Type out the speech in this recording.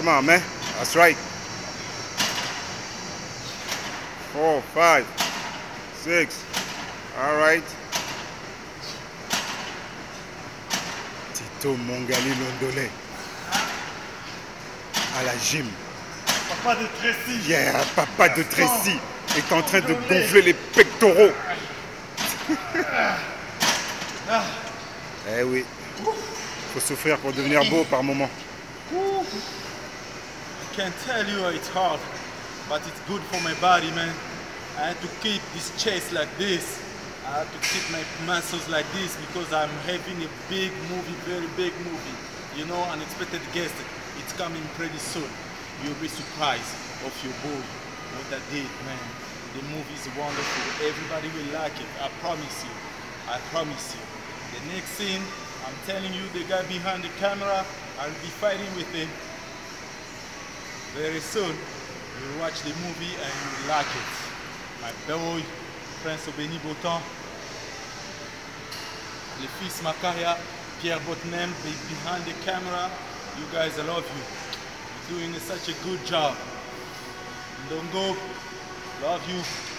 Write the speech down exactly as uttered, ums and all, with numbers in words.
Come on, man. That's right. Four, five, six. All right. Tito, Mongali, Londole. À la gym. Papa de Tracy. Yeah, papa de Tracy est en train de gonfler les pectoraux. Eh oui. Faut souffrir pour devenir beau par moment. I can't tell you it's hard, but it's good for my body, man. I had to keep this chest like this. I had to keep my muscles like this because I'm having a big movie, very big movie. You know, unexpected guest. It's coming pretty soon. You'll be surprised of your boy, what I did, man. The movie is wonderful. Everybody will like it. I promise you. I promise you. The next scene, I'm telling you, the guy behind the camera, I'll be fighting with him. Very soon, you'll watch the movie and you'll like it. My boy, Prince Obeni Botan, le fils Makaya, Pierre Botnem, behind the camera. You guys, I love you. You're doing such a good job. Don't go. Love you.